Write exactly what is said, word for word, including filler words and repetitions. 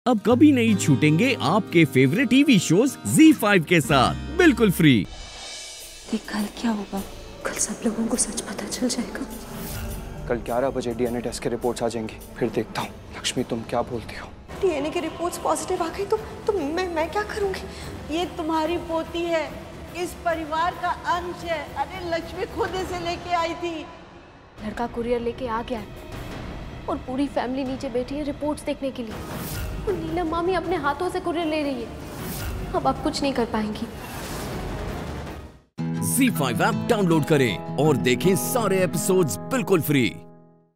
अब कभी नहीं छूटेंगे आपके favourite TV shows Zee five के साथ बिल्कुल फ्री। देख कल क्या होगा, कल सब लोगों को सच पता चल जाएगा। कल ग्यारह बजे डीएनए टेस्ट के रिपोर्ट्स आ जाएंगी, फिर देखता हूँ। लक्ष्मी तुम क्या बोलती हो? डीएनए के रिपोर्ट्स पॉजिटिव आ गई तो तो मैं मैं क्या करूँगी? ये तुम्हारी पोती है, इस परिवार का अंश है। अरे लक्ष्मी खुद इसे लेके आई थी। लड़का कुरियर लेके आ गया है और पूरी फैमिली नीचे बैठी है रिपोर्ट्स देखने के लिए। और नीलम मामी अपने हाथों से कुरियर ले रही है। अब आप कुछ नहीं कर पाएंगी। ज़ी फाइव ऐप डाउनलोड करें और देखें सारे एपिसोड्स बिल्कुल फ्री।